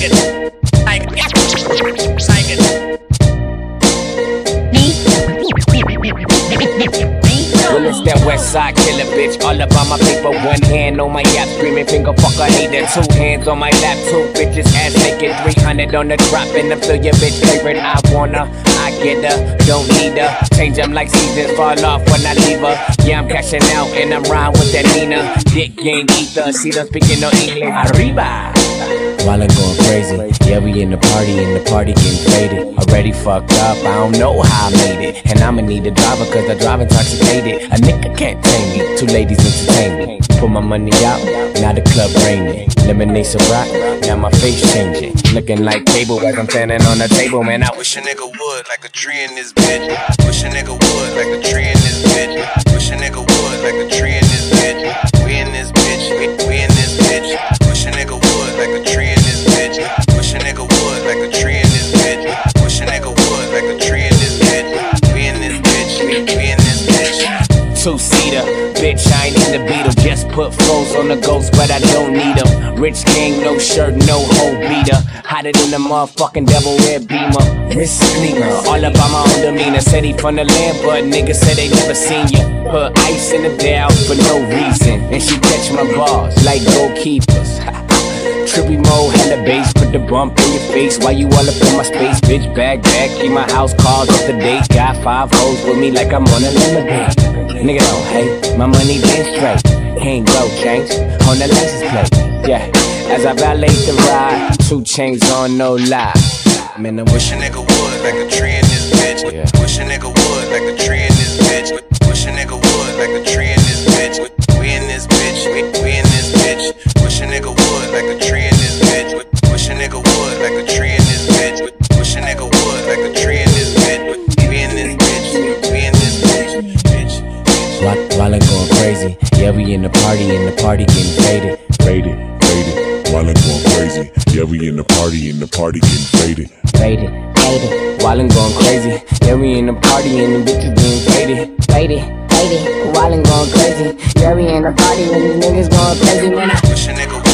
Well, it's that west side killer bitch. All about my paper, one hand on my yap, screaming finger fuck a hater. Two hands on my lap, two bitches ass naked. 300 on the drop, and I'm still your bitch favorite. I wanna, I get her, don't need her. Change them like seasons, fall off when I leave her. Yeah, I'm cashing out, and I'm riding with that Nina. Dick game ether, see them speaking no English. Arriba. While I'm going crazy, yeah, we in the party getting faded. Already fucked up, I don't know how I made it. And I'ma need a driver cause I drive intoxicated. A nigga can't tame me, two ladies entertain me. Put my money out, now the club raining. Lemonade so rock, now my face changing. Looking like cable as I'm standing on the table. Man, I wish a nigga would, like a tree in this bitch. Wish a nigga would, like a tree in this bitch. Wish a nigga would, like a tree in this bitch. We in this bitch, we in this bitch. Wish a nigga would, like a tree in this bitch. Wish a nigga would, like a tree in this bitch. Wish a nigga would, like a tree in this bitch. We in this bitch, we in this bitch. Two-seater, bitch, I ain't in the Beetle. Just put foes on the ghost, but I don't need them. Rich gang, no shirt, no hoe beater. Hotter than the motherfucking devil red beamer. Miss Gleamer, all about my own demeanor. Said he from the land, but niggas said they never seen ya. Put ice in the down for no reason. And she catch my balls like goalkeepers. Trippy mode, hella bass, put the bump in your face. Why you all up in my space, bitch? Back, keep my house calls up to date. Got 5 hoes with me like I'm on a lemonade. Nigga don't hate, my money been straight. Ain't go change on the license plate. Yeah, as I valet the ride, 2 chains on, no lie. Man, I wish a nigga would, like a tree in this bitch. Wish a nigga would, like a tree in this bitch. Wish a nigga would, like a tree in this bitch. We in this bitch, we in this bitch. Wish a nigga would, like a tree in this bitch. Wish a nigga would, like a tree in this bitch. Wish a nigga would, like a tree in this bitch. We in this bitch, we in this bitch. While I'm going crazy, yeah, we in the party getting faded. While I'm going crazy, yeah, we in the party getting faded. Faded. While I'm going crazy, yeah, we in the party and the bitches getting faded. While I'm going crazy, yeah, we in the party and these niggas going crazy, man. I wish a nigga